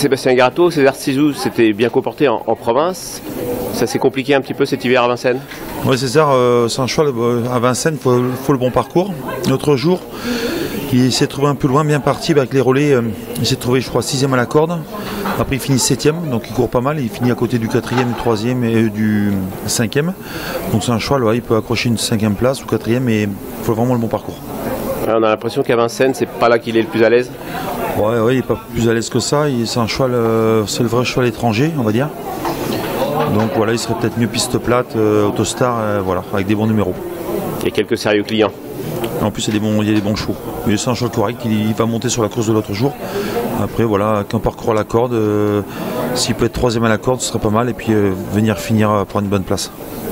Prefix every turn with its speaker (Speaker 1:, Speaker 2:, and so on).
Speaker 1: Sébastien Garato, César Cizou s'était bien comporté en province. Ça s'est compliqué un petit peu cet hiver à Vincennes.
Speaker 2: Oui, César, c'est un cheval à Vincennes, il faut le bon parcours. L'autre jour, il s'est trouvé un peu loin, bien parti avec les relais. Il s'est trouvé, je crois, 6e à la corde. Après, il finit 7e, donc il court pas mal. Il finit à côté du 4e, du 3e et du 5e. Donc c'est un cheval, il peut accrocher une 5e place ou 4e, mais il faut vraiment le bon parcours.
Speaker 1: On a l'impression qu'à Vincennes, c'est pas là qu'il est le plus à l'aise.
Speaker 2: Ouais, il n'est pas plus à l'aise que ça. C'est un cheval, c'est le vrai cheval étranger, on va dire. Donc voilà, il serait peut-être mieux piste plate, Autostar, avec des bons numéros.
Speaker 1: Il y a quelques sérieux clients.
Speaker 2: En plus, il y a des bons chevaux. Mais c'est un cheval correct, il va monter sur la course de l'autre jour. Après, voilà, qu'un parcours à la corde, s'il peut être 3e à la corde, ce serait pas mal. Et puis venir finir prendre une bonne place.